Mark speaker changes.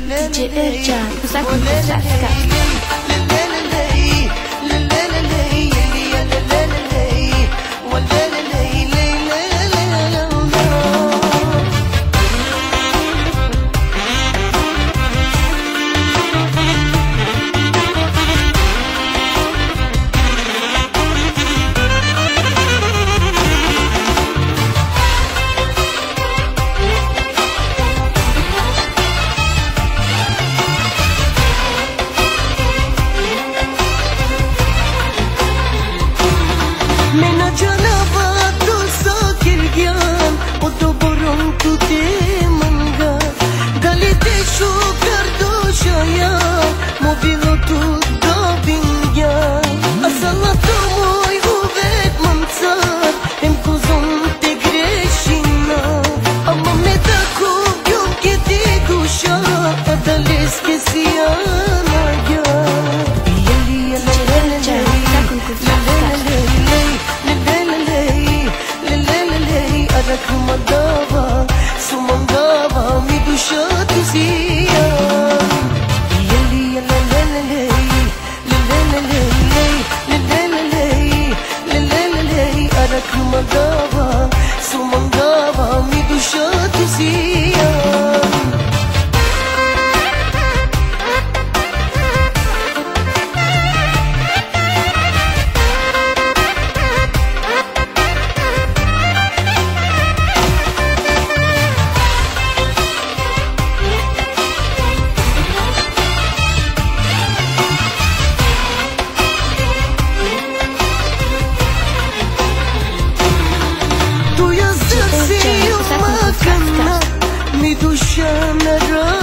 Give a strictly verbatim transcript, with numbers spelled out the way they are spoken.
Speaker 1: D J Ercan, pusatku pusatkan.
Speaker 2: Mena janava tu sakir gyan o to boron tu te manga dalite shu kardo shaya mobilo tu do bingya asala tu moy uvet mamsar em kuzon te greshina amma me ta ko gyum ke te dusha adales ke siana ya yali yali Rakhmadava, sumangava, mi dusha tu siya. Yali yala la la la, la la la la, la la la la, la la la la. Rakhmadava, sumangava, mi dusha tu siya. Mi dusha nara